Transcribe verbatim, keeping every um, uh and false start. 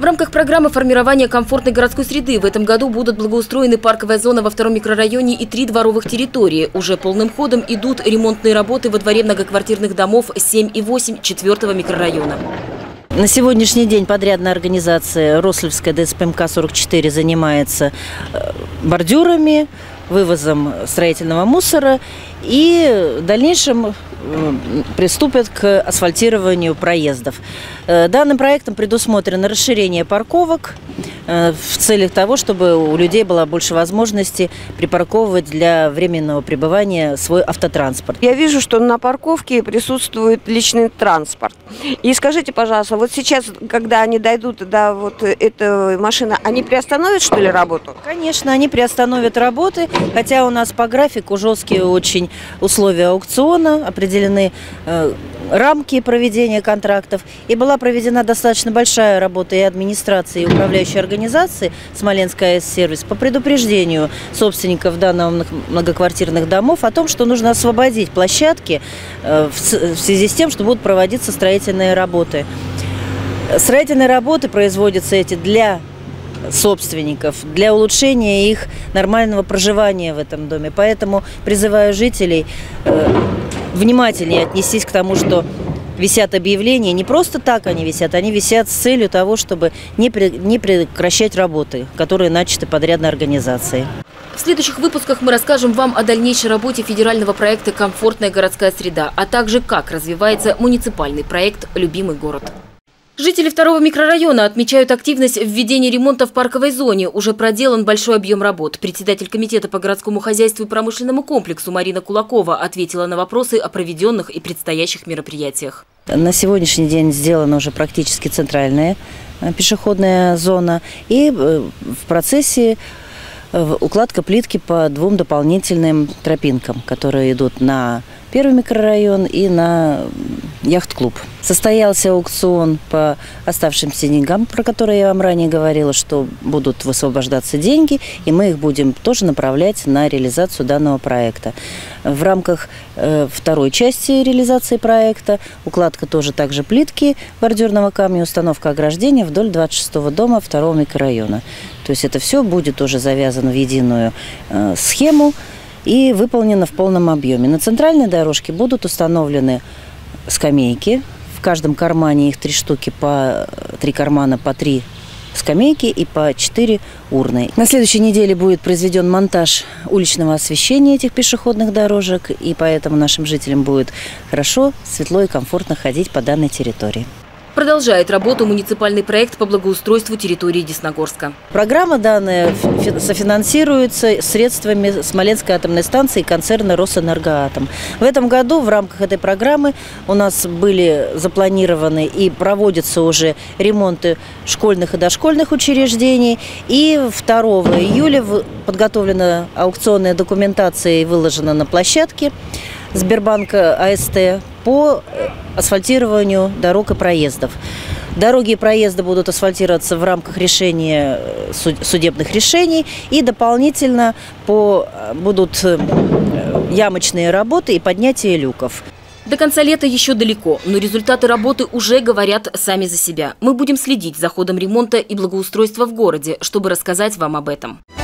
В рамках программы формирования комфортной городской среды в этом году будут благоустроены парковая зона во втором микрорайоне и три дворовых территории. Уже полным ходом идут ремонтные работы во дворе многоквартирных домов семь и восемь четвёртого микрорайона. На сегодняшний день подрядная организация Рослевская ДСПМК сорок четыре занимается бордюрами, вывозом строительного мусора и в дальнейшем приступят к асфальтированию проездов. Данным проектом предусмотрено расширение парковок в целях того, чтобы у людей было больше возможности припарковывать для временного пребывания свой автотранспорт. Я вижу, что на парковке присутствует личный транспорт. И скажите, пожалуйста, вот сейчас, когда они дойдут до вот этой машины, они приостановят, что ли, работу? Конечно, они приостановят работы, хотя у нас по графику жесткие очень условия аукциона, определены э, рамки проведения контрактов. И была проведена достаточно большая работа и администрации, и управляющей организации Смоленская АЭС-сервис по предупреждению собственников данных многоквартирных домов о том, что нужно освободить площадки э, в, в связи с тем, что будут проводиться строительные работы. Строительные работы производятся эти для собственников, для улучшения их нормального проживания в этом доме. Поэтому призываю жителей э, внимательнее отнестись к тому, что висят объявления. Не просто так они висят, они висят с целью того, чтобы не, при, не прекращать работы, которые начаты подрядной организацией. В следующих выпусках мы расскажем вам о дальнейшей работе федерального проекта «Комфортная городская среда», а также как развивается муниципальный проект «Любимый город». Жители второго микрорайона отмечают активность в введении ремонта в парковой зоне. Уже проделан большой объем работ. Председатель комитета по городскому хозяйству и промышленному комплексу Марина Кулакова ответила на вопросы о проведенных и предстоящих мероприятиях. На сегодняшний день сделана уже практически центральная пешеходная зона. И в процессе укладка плитки по двум дополнительным тропинкам, которые идут на первый микрорайон и на яхт-клуб. Состоялся аукцион по оставшимся деньгам, про которые я вам ранее говорила, что будут высвобождаться деньги, и мы их будем тоже направлять на реализацию данного проекта. В рамках э, второй части реализации проекта укладка тоже также плитки бордюрного камня, установка ограждения вдоль двадцать шестого дома второго микрорайона. То есть это все будет уже завязано в единую э, схему и выполнено в полном объеме. На центральной дорожке будут установлены скамейки. В каждом кармане их три штуки, по три кармана по три скамейки и по четыре урны. На следующей неделе будет произведен монтаж уличного освещения этих пешеходных дорожек, и поэтому нашим жителям будет хорошо, светло и комфортно ходить по данной территории. Продолжает работу муниципальный проект по благоустройству территории Десногорска. Программа данная софинансируется средствами Смоленской атомной станции и концерна «Росэнергоатом». В этом году в рамках этой программы у нас были запланированы и проводятся уже ремонты школьных и дошкольных учреждений. И второго июля подготовлена аукционная документация и выложена на площадке Сбербанка АСТ по асфальтированию дорог и проездов. Дороги и проезды будут асфальтироваться в рамках решения судебных решений, и дополнительно по, будут ямочные работы и поднятие люков. До конца лета еще далеко, но результаты работы уже говорят сами за себя. Мы будем следить за ходом ремонта и благоустройства в городе, чтобы рассказать вам об этом.